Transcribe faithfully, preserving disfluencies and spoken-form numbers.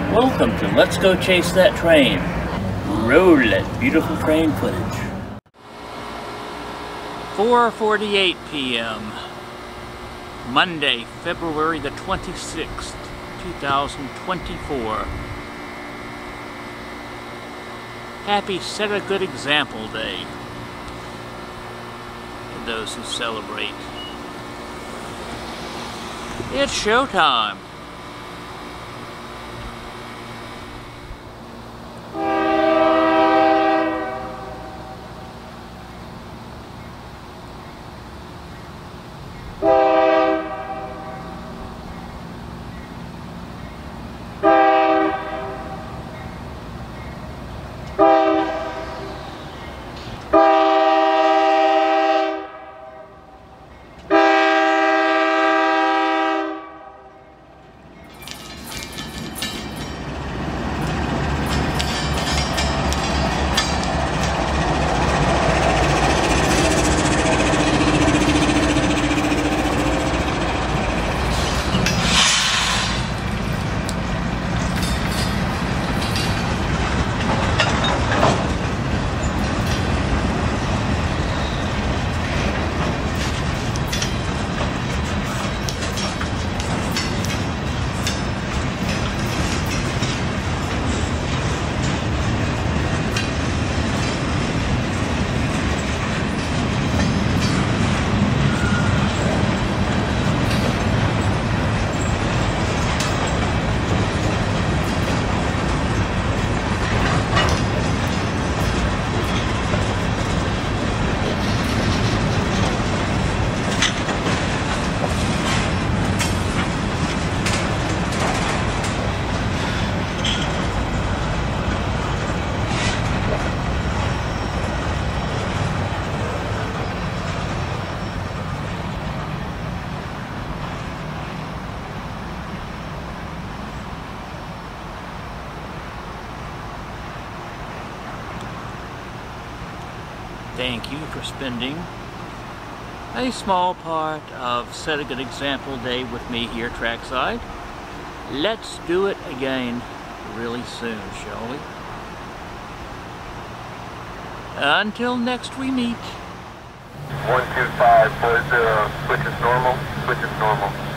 Welcome to Let's Go Chase That Train. Roll that beautiful train footage. four forty-eight p m Monday, February the twenty-sixth, two thousand twenty-four. Happy Set a Good Example Day to those who celebrate. It's showtime. Thank you for spending a small part of Set a Good Example Day with me here trackside. Let's do it again really soon, shall we? Until next we meet. one two five four zero, switch is normal, switch is normal.